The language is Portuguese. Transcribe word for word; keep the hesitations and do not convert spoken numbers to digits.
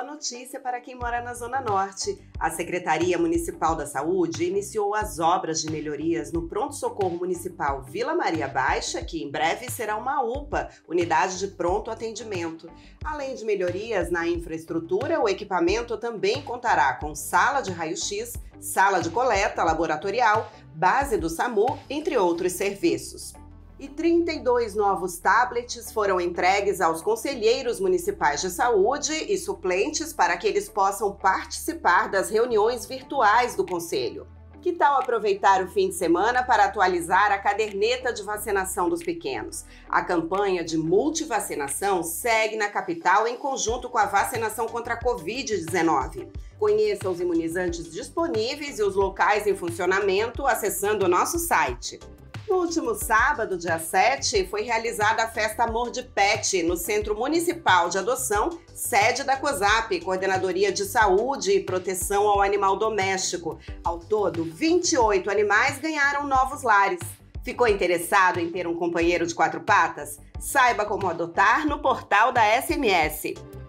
notícia para quem mora na Zona Norte. A Secretaria Municipal da Saúde iniciou as obras de melhorias no Pronto-Socorro Municipal Vila Maria Baixa, que em breve será uma U P A, Unidade de Pronto Atendimento. Além de melhorias na infraestrutura, o equipamento também contará com sala de raio-x, sala de coleta laboratorial, base do SAMU, entre outros serviços. E trinta e dois novos tablets foram entregues aos conselheiros municipais de saúde e suplentes para que eles possam participar das reuniões virtuais do conselho. Que tal aproveitar o fim de semana para atualizar a caderneta de vacinação dos pequenos? A campanha de multivacinação segue na capital em conjunto com a vacinação contra a covid dezenove. Conheça os imunizantes disponíveis e os locais em funcionamento acessando o nosso site. No último sábado, dia sete, foi realizada a Festa Amor de Pet no Centro Municipal de Adoção, sede da COSAP, Coordenadoria de Saúde e Proteção ao Animal Doméstico. Ao todo, vinte e oito animais ganharam novos lares. Ficou interessado em ter um companheiro de quatro patas? Saiba como adotar no portal da S M S.